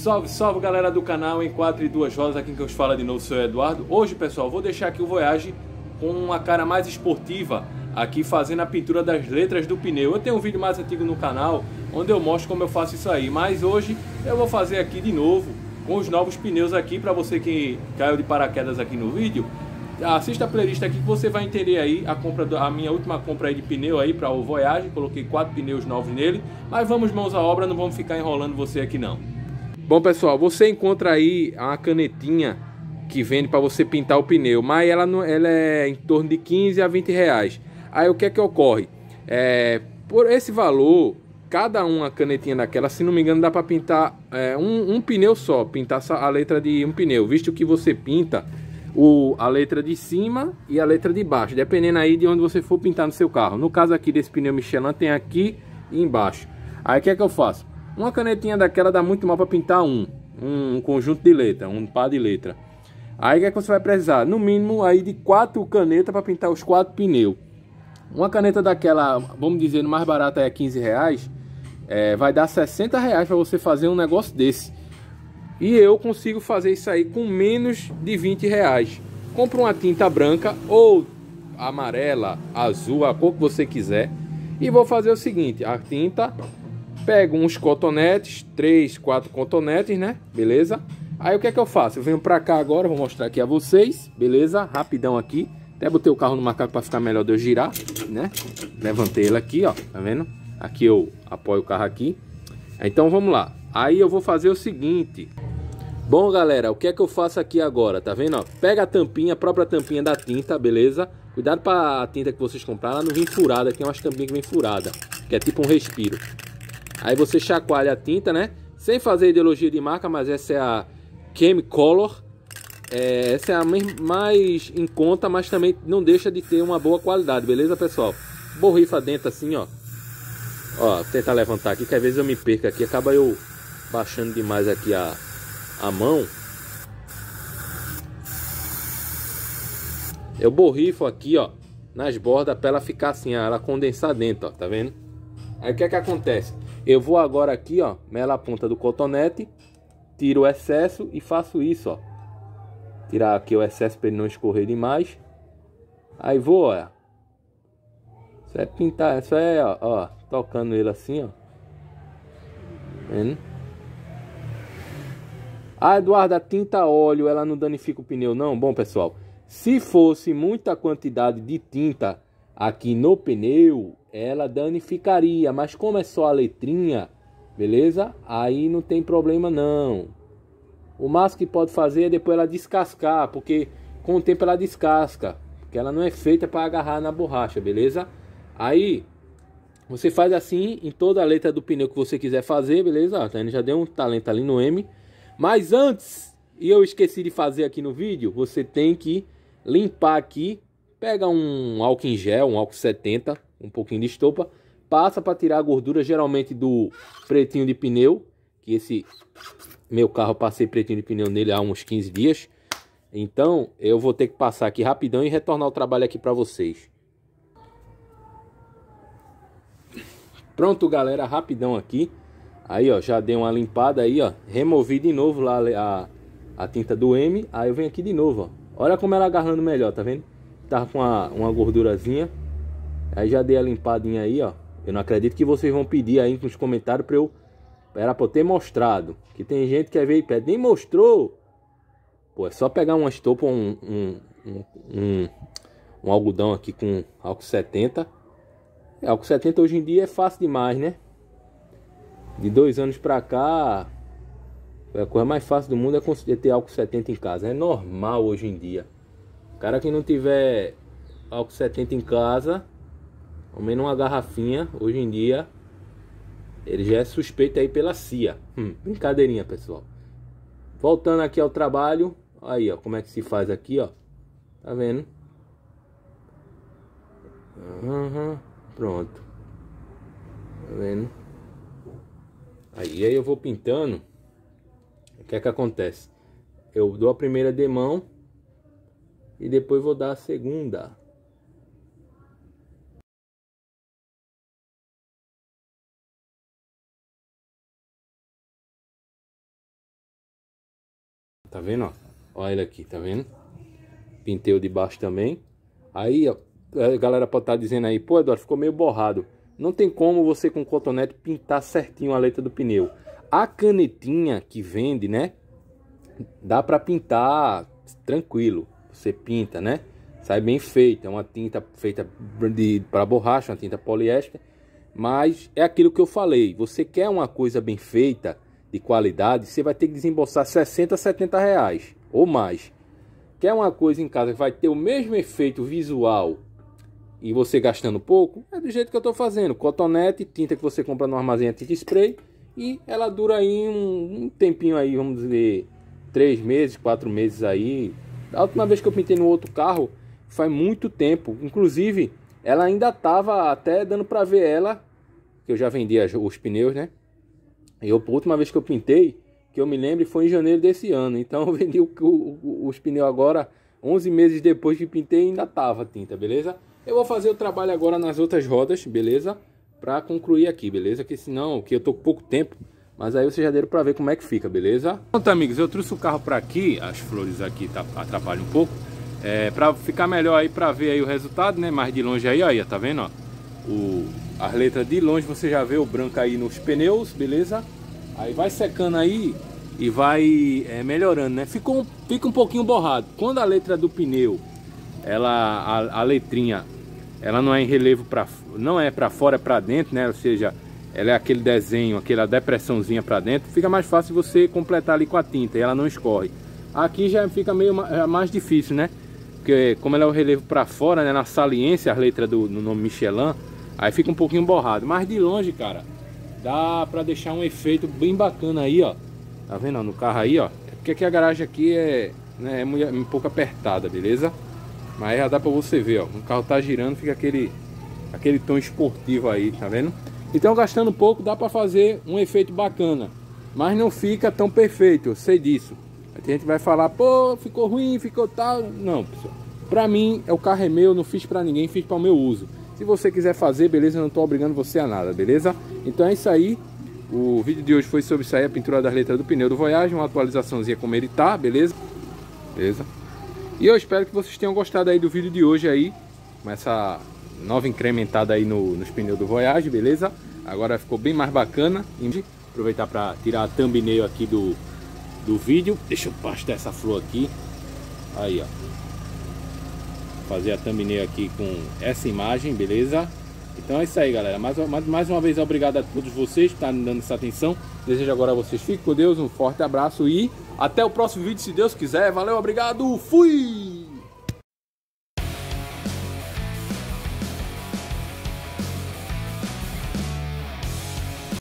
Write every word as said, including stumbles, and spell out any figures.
Salve, salve galera do canal Em Quatro e Duas Rodas, aqui que eu falo de novo, sou o Eduardo. Hoje, pessoal, vou deixar aqui o Voyage com uma cara mais esportiva, aqui fazendo a pintura das letras do pneu. Eu tenho um vídeo mais antigo no canal, onde eu mostro como eu faço isso aí, mas hoje eu vou fazer aqui de novo, com os novos pneus aqui, para você que caiu de paraquedas aqui no vídeo. Assista a playlist aqui que você vai entender aí a compra do, a minha última compra aí de pneu aí para o Voyage. Coloquei quatro pneus novos nele, mas vamos mãos à obra, não vamos ficar enrolando você aqui não. Bom, pessoal, você encontra aí uma canetinha que vende para você pintar o pneu, mas ela, não, ela é em torno de quinze a vinte reais. Aí o que é que ocorre? É, por esse valor, cada uma canetinha daquela, se não me engano, dá para pintar é, um, um pneu só, pintar a letra de um pneu, visto que você pinta o, a letra de cima e a letra de baixo, dependendo aí de onde você for pintar no seu carro. No caso aqui desse pneu Michelin, tem aqui e embaixo. Aí o que é que eu faço? Uma canetinha daquela dá muito mal para pintar um, um conjunto de letra, um par de letra. Aí o que é que você vai precisar? No mínimo aí de quatro canetas para pintar os quatro pneus. Uma caneta daquela, vamos dizer, no mais barato é quinze reais, é, vai dar sessenta reais para você fazer um negócio desse. E eu consigo fazer isso aí com menos de vinte reais. Compra uma tinta branca ou amarela, azul, a cor que você quiser. E vou fazer o seguinte, a tinta... Pego uns cotonetes, três, quatro cotonetes, né? Beleza? Aí o que é que eu faço? Eu venho pra cá agora, vou mostrar aqui a vocês, beleza? Rapidão aqui. Até botei o carro no macaco pra ficar melhor de eu girar, né? Levantei ele aqui, ó, tá vendo? Aqui eu apoio o carro aqui. Então vamos lá. Aí eu vou fazer o seguinte. Bom, galera, o que é que eu faço aqui agora? Tá vendo, ó? Pega a tampinha, a própria tampinha da tinta, beleza? Cuidado pra tinta que vocês compraram, ela não vem furada. Aqui é umas tampinhas que vem furada, que é tipo um respiro. Aí você chacoalha a tinta, né? Sem fazer ideologia de marca, mas essa é a Chemicolor. É, essa é a mais em conta, mas também não deixa de ter uma boa qualidade, beleza, pessoal? Borrifa dentro assim, ó. Ó, vou tentar levantar aqui, que às vezes eu me perco aqui. Acaba eu baixando demais aqui a, a mão. Eu borrifo aqui, ó, nas bordas para ela ficar assim, ó, ela condensar dentro, ó, tá vendo? Aí o que é que acontece? Eu vou agora aqui, ó, melo a ponta do cotonete, tiro o excesso e faço isso, ó. Tirar aqui o excesso para ele não escorrer demais. Aí vou, ó. Isso é pintar, isso é, ó, ó, tocando ele assim, ó. Vendo? Ah, Eduardo, a tinta óleo, ela não danifica o pneu, não? Bom, pessoal, se fosse muita quantidade de tinta aqui no pneu, ela danificaria, mas como é só a letrinha, beleza? Aí não tem problema não. O máximo que pode fazer é depois ela descascar, porque com o tempo ela descasca, porque ela não é feita para agarrar na borracha, beleza? Aí você faz assim em toda a letra do pneu que você quiser fazer, beleza? Ó, tá, já deu um talento ali no M. Mas antes, e eu esqueci de fazer aqui no vídeo, você tem que limpar aqui. Pega um álcool em gel, um álcool setenta, um pouquinho de estopa, passa para tirar a gordura, geralmente do pretinho de pneu, que esse meu carro eu passei pretinho de pneu nele há uns quinze dias. Então eu vou ter que passar aqui rapidão e retornar o trabalho aqui para vocês. Pronto, galera, rapidão aqui. Aí, ó, já dei uma limpada aí, ó, removi de novo lá a, a tinta do M. Aí eu venho aqui de novo, ó. Olha como ela agarrando melhor, tá vendo? Tava com uma, uma gordurazinha. Aí já dei a limpadinha aí, ó. Eu não acredito que vocês vão pedir aí nos comentários pra eu... Era pra eu ter mostrado. Que tem gente que às vezes pede, nem mostrou. Pô, é só pegar uma estopa, um, um, um, um, um algodão aqui com álcool setenta. É, álcool setenta hoje em dia é fácil demais, né? De dois anos pra cá, a coisa mais fácil do mundo é conseguir ter álcool setenta em casa. É normal hoje em dia. O cara que não tiver álcool setenta em casa, ao menos uma garrafinha, hoje em dia, ele já é suspeito aí pela C I A. Hum, brincadeirinha, pessoal. Voltando aqui ao trabalho, aí, ó, como é que se faz aqui, ó. Tá vendo? Uhum, pronto. Tá vendo? Aí, aí eu vou pintando. O que é que acontece? Eu dou a primeira demão e depois vou dar a segunda. Tá vendo, ó? Olha ele aqui, tá vendo? Pintei o de baixo também. Aí, ó, a galera pode estar dizendo aí, pô, Eduardo, ficou meio borrado. Não tem como você com cotonete pintar certinho a letra do pneu. A canetinha que vende, né? Dá pra pintar tranquilo. Você pinta, né? Sai bem feito. É uma tinta feita de, para borracha, uma tinta poliéster. Mas é aquilo que eu falei. Você quer uma coisa bem feita, de qualidade, você vai ter que desembolsar sessenta, setenta reais ou mais. Quer uma coisa em casa que vai ter o mesmo efeito visual e você gastando pouco? É do jeito que eu estou fazendo. Cotonete, tinta que você compra no armazém, tinta spray. E ela dura aí um, um tempinho aí, vamos dizer, três meses, quatro meses aí. A última vez que eu pintei no outro carro, faz muito tempo. Inclusive, ela ainda estava até dando para ver ela, que eu já vendi os pneus, né? E eu, a última vez que eu pintei, que eu me lembro, foi em janeiro desse ano. Então eu vendi o, o, os pneus agora, onze meses depois que pintei, ainda tava tinta, beleza? Eu vou fazer o trabalho agora nas outras rodas, beleza? Pra concluir aqui, beleza? Que senão, que eu tô com pouco tempo, mas aí vocês já deram pra ver como é que fica, beleza? Pronto, amigos, eu trouxe o carro pra aqui, as flores aqui tá, atrapalham um pouco. É, pra ficar melhor aí, pra ver aí o resultado, né? Mais de longe aí, aí, tá vendo, ó? O... As letras de longe você já vê o branco aí nos pneus, beleza? Aí vai secando aí e vai é, melhorando, né? Ficou, fica um pouquinho borrado. Quando a letra do pneu, ela, a, a letrinha, ela não é em relevo para, não é para fora, é para dentro, né? Ou seja, ela é aquele desenho, aquela depressãozinha para dentro. Fica mais fácil você completar ali com a tinta e ela não escorre. Aqui já fica meio mais difícil, né? Porque como ela é o relevo para fora, né? Na saliência, as letras do no nome Michelin. Aí fica um pouquinho borrado, mas de longe, cara, dá pra deixar um efeito bem bacana aí, ó. Tá vendo, ó, no carro aí, ó. É porque aqui a garagem aqui é, né, é um pouco apertada, beleza? Mas já dá pra você ver, ó. O carro tá girando, fica aquele, aquele tom esportivo aí, tá vendo? Então, gastando pouco, dá pra fazer um efeito bacana. Mas não fica tão perfeito, eu sei disso. A gente vai falar, pô, ficou ruim, ficou tal. Não, pessoal. Pra mim, o carro é meu, não fiz pra ninguém, fiz para o meu uso. Se você quiser fazer, beleza, eu não estou obrigando você a nada, beleza? Então é isso aí. O vídeo de hoje foi sobre isso aí, a pintura das letras do pneu do Voyage, uma atualizaçãozinha como ele tá, beleza? Beleza? E eu espero que vocês tenham gostado aí do vídeo de hoje aí, com essa nova incrementada aí no, nos pneus do Voyage, beleza? Agora ficou bem mais bacana. Aproveitar para tirar a thumbnail aqui do, do vídeo. Deixa eu pastar essa flor aqui. Aí, ó. Fazer a thumbnail aqui com essa imagem, beleza? Então é isso aí, galera. Mais, mais, mais uma vez, obrigado a todos vocês que estão me dando essa atenção. Desejo agora a vocês, fiquem com Deus, um forte abraço e até o próximo vídeo, se Deus quiser. Valeu, obrigado, fui!